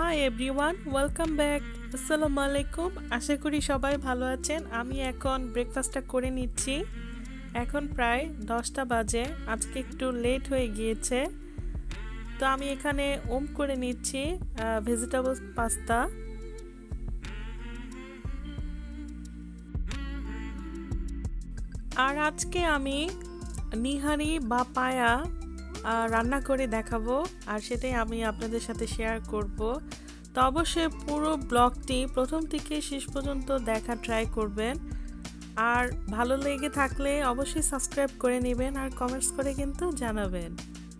Hi everyone, welcome back. আসসালামু আলাইকুম। আশা করি সবাই ভালো আছেন। আমি এখন ব্রেকফাস্টটা করে নিচ্ছি। এখন প্রায় 10টা বাজে। আজকে একটু লেট হয়ে গিয়েছে, তো আমি এখানে করে নিচ্ছি ভেজিটেবল পাস্তা। আর আজকে আমি নিহারি বা পায়া রান্না করে দেখাবো, আর সেটাই আমি আপনাদের সাথে শেয়ার করব। তো অবশ্যই পুরো ব্লগটি প্রথম থেকে শেষ পর্যন্ত দেখা ট্রাই করবেন। আর ভালো লেগে থাকলে অবশ্যই সাবস্ক্রাইব করে নেবেন আর কমেন্টস করে কিন্তু জানাবেন।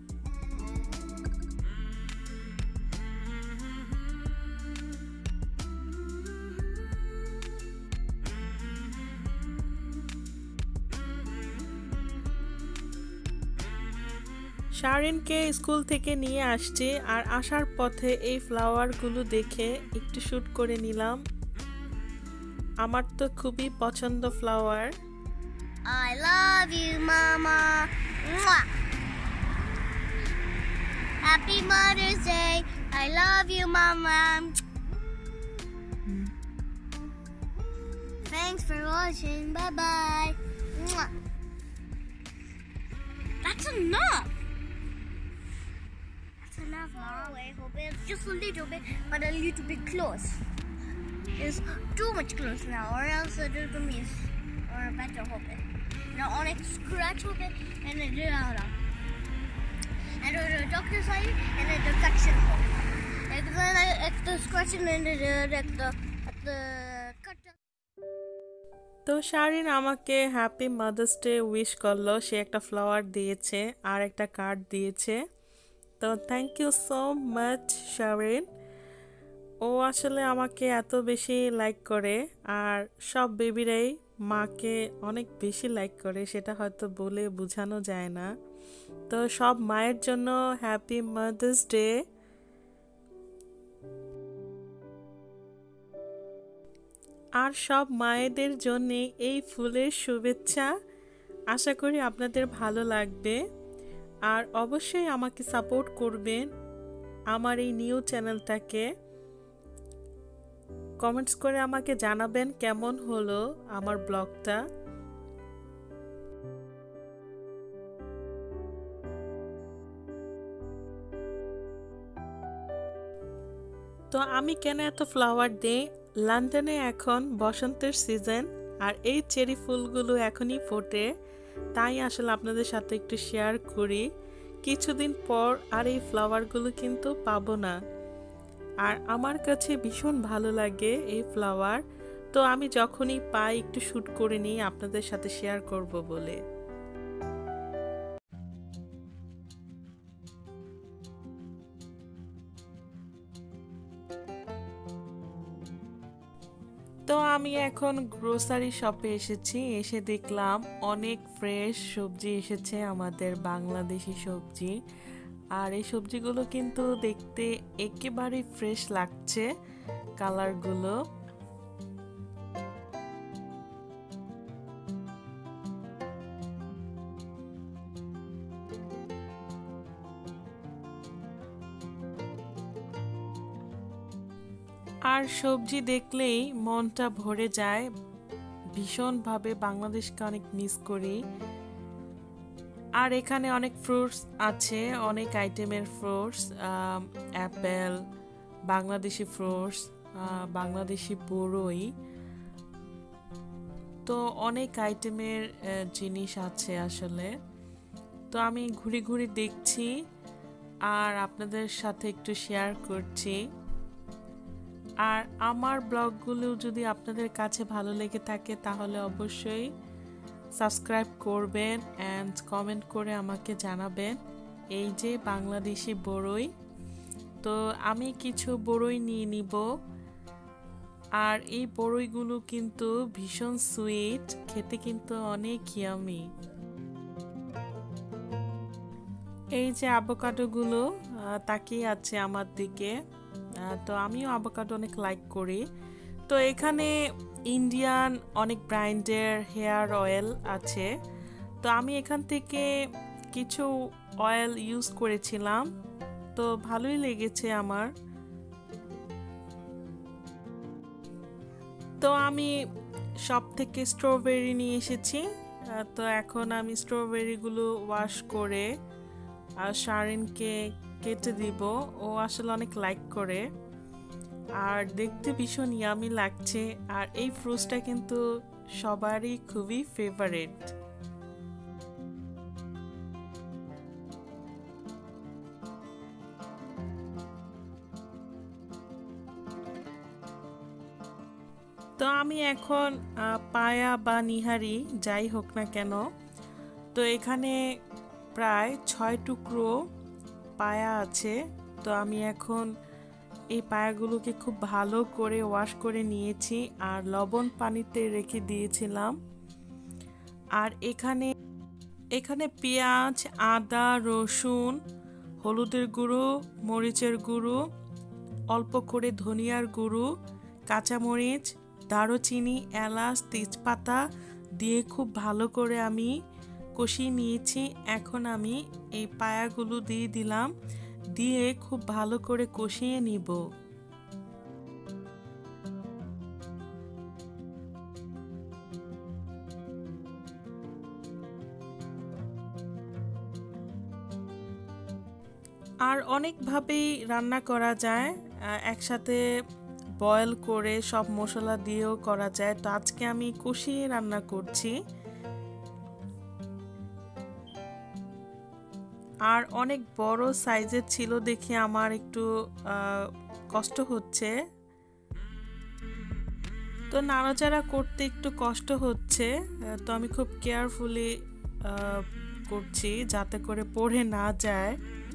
শারিনকে স্কুল থেকে নিয়ে আসছি, আর আসার পথে এই ফ্লাওয়ারগুলো দেখে একটু শ্যুট করে নিলাম। আমার তো খুবই পছন্দ flower. I love you, Mama. Mwah. Happy Mother's Day. I love you, Mama. Thanks for watching. Bye-bye. Mwah. That's enough. That's enough, Mom. I hope it's just a little bit, but a little bit close. It's too much close now, or else it will miss. Or better hope it. Now on a scratch hope it, and a and a doctor side, and a defection hope. And then at the scratching and the cut. তো শারিন আমাকে happy mother's day wish করলো। সে একটা flower দিয়েছে আর একটা card দিয়েছে। তো thank you so much Sharin. ও আসলে আমাকে এত বেশি লাইক করে, আর সব বেবিরাই মাকে অনেক বেশি লাইক করে, সেটা হয়তো বলে বোঝানো যায় না। তো সব মায়ের জন্য হ্যাপি মাদার্স ডে। আর সব মায়েদের জন্য এই ফুলের শুভেচ্ছা। আশা করি আপনাদের ভালো লাগবে, আর অবশ্যই আমাকে সাপোর্ট করবেন আমার এই নিউ চ্যানেলটাকে। কমেন্টস করে আমাকে জানাবেন কেমন হলো আমার ব্লগটা। তো আমি কেন এত ফ্লাওয়ার দিই? লন্ডনে এখন বসন্তের সিজন, আর এই চেরি ফুলগুলো এখনই ফোটে, তাই আসলে আপনাদের সাথে একটু শেয়ার করি। কিছুদিন পর আর এই ফ্লাওয়ারগুলো কিন্তু পাবো না, আর আমার কাছে ভীষণ ভালো লাগে এই ফ্লাওয়ার। তো আমি যখনই পাই একটু শ্যুট করে নিই আপনাদের সাথে শেয়ার করব বলে। তো আমি এখন গ্রোসারি শপে এসেছি। এসে দেখলাম অনেক ফ্রেশ সবজি এসেছে, আমাদের বাংলাদেশি সবজি। আর এই সবজিগুলো কিন্তু দেখতে একেবারে ফ্রেশ লাগছে, কালারগুলো। আর সবজি দেখলেই মনটা ভরে যায়, ভীষণভাবে বাংলাদেশকে অনেক মিস করি। আর এখানে অনেক ফ্রুটস আছে, অনেক আইটেমের fruits, apple, Bangladeshi fruits, Bangladeshi বড়ই। তো অনেক আইটেমের জিনিস আছে আসলে। তো আমি ঘুরে ঘুরে দেখছি আর আপনাদের সাথে একটু শেয়ার করছি। আর আমার ব্লগগুলো যদি আপনাদের কাছে ভালো লেগে থাকে তাহলে অবশ্যই সাবস্ক্রাইব করবেন অ্যান্ড কমেন্ট করে আমাকে জানাবেন। এই যে বাংলাদেশি বড়ই, তো আমি কিছু বড়ই নিয়ে নিব। আর এই বড়ইগুলো কিন্তু ভীষণ সুইট, খেতে কিন্তু অনেক ইয়ামি। এই যে অ্যাভোকাডোগুলো তাকিয়ে আছে আমার দিকে, তো আমিও অ্যাভোকাডো অনেক লাইক করি। তো এখানে ইন্ডিয়ান অনেক ব্র্যান্ডের হেয়ার অয়েল আছে, তো আমি এখান থেকে কিছু অয়েল ইউজ করেছিলাম, তো ভালোই লেগেছে আমার। তো আমি শপ থেকে স্ট্রবেরি নিয়ে এসেছি। তো এখন আমি স্ট্রবেরিগুলো ওয়াশ করে শারিনকে কেটে দিব। ও আসলে অনেক লাইক করে, আর দেখতে ভীষণ ইয়ামি লাগছে। আর এই ফ্রুটসটা কিন্তু সবারই খুবই ফেভারিট। তো আমি এখন পায়া বা নিহারি যাই হোক না কেন, তো এখানে প্রায় 6 টুকরো পায়া আছে। তো আমি এখন এই পায়াগুলোকে খুব ভালো করে ওয়াশ করে নিয়েছি আর লবণ পানিতে রেখে দিয়েছিলাম। আর এখানে পেঁয়াজ, আদা, রসুন, হলুদের গুঁড়ো, মরিচের গুঁড়ো, অল্প করে ধনিয়ার গুঁড়ো, কাঁচামরিচ, দারুচিনি, এলাচ, তেজপাতা দিয়ে খুব ভালো করে আমি কষিয়ে নিয়েছি। এখন আমি এই পায়াগুলো দিয়ে দিলাম, দিয়ে খুব ভালো করে কষিয়ে নিব। আর অনেকভাবেই রান্না করা যায়, একসাথে বয়েল করে সব মশলা দিয়েও করা যায়। তো আজকে আমি কষিয়ে রান্না করছি। আর অনেক বড় সাইজের ছিল দেখে আমার একটু কষ্ট হচ্ছে, তো নাড়াচাড়া করতে একটু কষ্ট হচ্ছে। তো আমি খুব কেয়ারফুলি করছি যাতে করে পড়ে না যায়।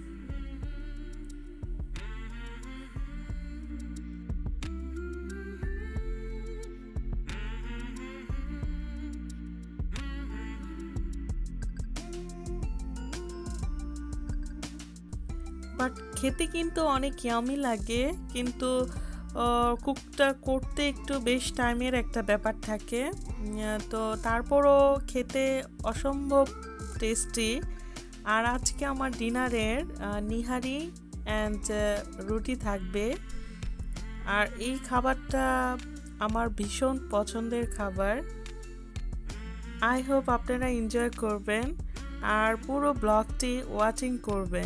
বাট খেতে কিন্তু অনেক ইয়ামি লাগে, কিন্তু কুকটা করতে একটু বেশ টাইমের একটা ব্যাপার থাকে। তো তারপরও খেতে অসম্ভব টেস্টি। আর আজকে আমার ডিনারের নিহারি অ্যান্ড রুটি থাকবে। আর এই খাবারটা আমার ভীষণ পছন্দের খাবার। আই হোপ আপনারা এনজয় করবেন আর পুরো ব্লগটি ওয়াচিং করবেন।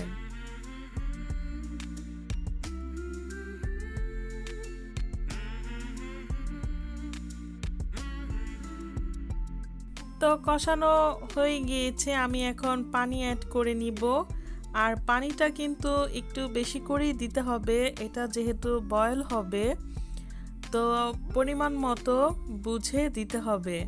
তো কষানো হয়ে গিয়েছে, আমি এখন পানি অ্যাড করে নিব। আর পানিটা কিন্তু একটু বেশি করেই দিতে হবে, এটা যেহেতু বয়েল হবে, তো পরিমাণ মতো বুঝে দিতে হবে।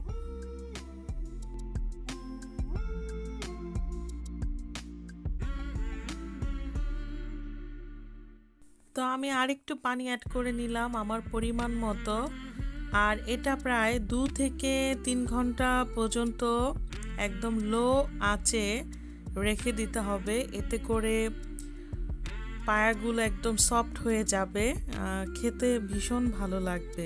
তো আমি আরেকটু পানি অ্যাড করে নিলাম আমার পরিমাণ মতো। আর এটা প্রায় 2 থেকে 3 ঘন্টা পর্যন্ত একদম লো আঁচে রেখে দিতে হবে, এতে করে পায়াগুলো একদম সফট হয়ে যাবে, খেতে ভীষণ ভালো লাগবে।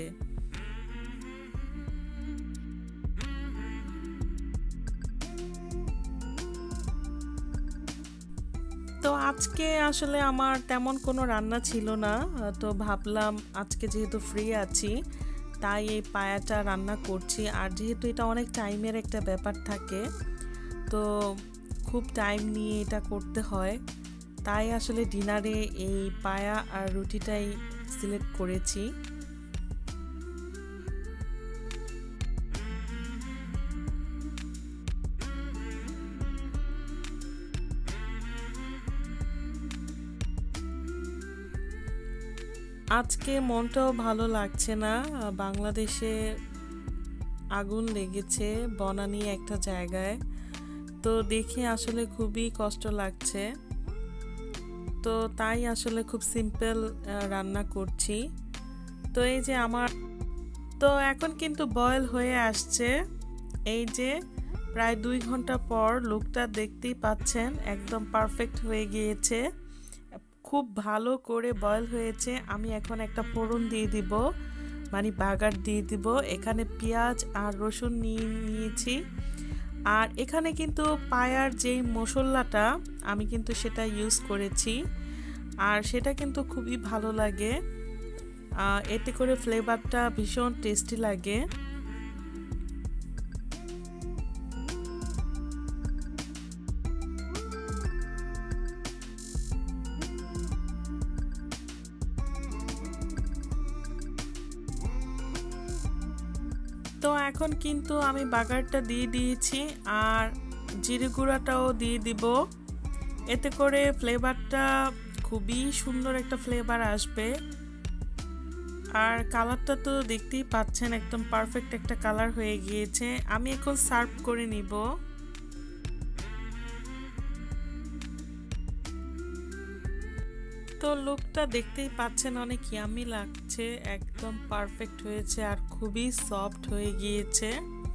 তো আজকে আসলে আমার তেমন কোনো রান্না ছিল না, তো ভাবলাম আজকে যেহেতু ফ্রি আছি তাই এই পায়াটা রান্না করছি। আর যেহেতু এটা অনেক টাইমের একটা ব্যাপার থাকে, তো খুব টাইম নিয়ে এটা করতে হয়, তাই আসলে ডিনারে এই পায়া আর রুটিটাই সিলেক্ট করেছি। আজকে মনটাও ভালো লাগছে না, বাংলাদেশে আগুন লেগেছে বনানী একটা জায়গায়, তো দেখে আসলে খুবই কষ্ট লাগছে। তো তাই আসলে খুব সিম্পল রান্না করছি। তো এই যে আমার, তো এখন কিন্তু বয়েল হয়ে আসছে, এই যে প্রায় 2 ঘন্টা পর লুকটা দেখতেই পাচ্ছেন, একদম পারফেক্ট হয়ে গিয়েছে, খুব ভালো করে বয়েল হয়েছে। আমি এখন একটা ফোড়ন দিয়ে দিব, মানে বাগার দিয়ে দিব। এখানে পেঁয়াজ আর রসুন নিয়েছি। আর এখানে কিন্তু পায়ার যেই মশলাটা আমি কিন্তু সেটা ইউজ করেছি, আর সেটা কিন্তু খুবই ভালো লাগে। এতে করে ফ্লেভারটা ভীষণ টেস্টি লাগে। তো এখন কিন্তু আমি বাগারটা দিয়ে দিয়েছি আর জিরে গুঁড়াটাও দিয়ে দিব। এতে করে ফ্লেভারটা খুবই সুন্দর একটা ফ্লেভার আসবে। আর কালারটা তো দেখতেই পাচ্ছেন, একদম পারফেক্ট একটা কালার হয়ে গিয়েছে। আমি এখন সার্ভ করে নিব। তো লুকটা দেখতেই পাচ্ছেন, অনেক ইয়ামি লাগছে, একদম পারফেক্ট হয়েছে আর খুবই সফট হয়ে গিয়েছে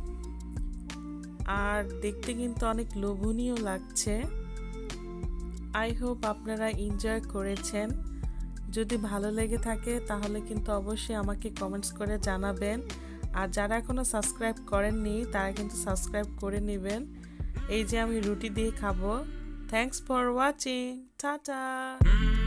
আর দেখতে কিন্তু অনেক লোভনীয় লাগছে। আই হোপ আপনারা এনজয় করেছেন। যদি ভালো লেগে থাকে তাহলে কিন্তু অবশ্যই আমাকে কমেন্টস করে জানাবেন। আর যারা এখনো সাবস্ক্রাইব করেননি তারা কিন্তু সাবস্ক্রাইব করে নেবেন। এই যে আমি রুটি দিয়ে খাবো। Thanks for watching. টাটা।